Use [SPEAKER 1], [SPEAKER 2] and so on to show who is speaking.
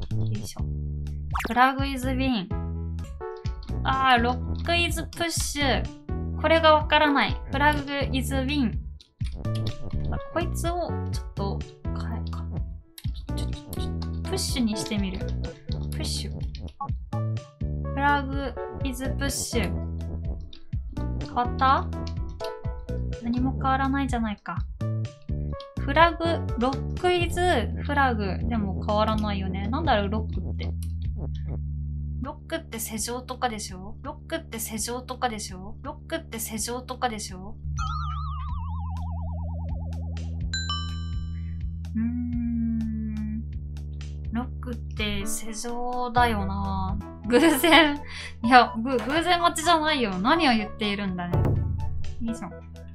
[SPEAKER 1] よいしょ。フラグイズウィン。あー、ロックイズプッシュ。これがわからない。フラグイズウィン。こいつをちょっと変えか。プッシュにしてみる。プッシュ。フラグイズプッシュ。変わった？何も変わらないじゃないか。フラグ、ロックイズフラグ。でも変わらないよね。なんだろう、ロックって。ロックって施錠とかでしょ？ロックって施錠とかでしょ？ロックって施錠とかでしょ？ロックって施錠だよな。偶然。いや、偶然待ちじゃないよ。何を言っているんだね。いいじゃん。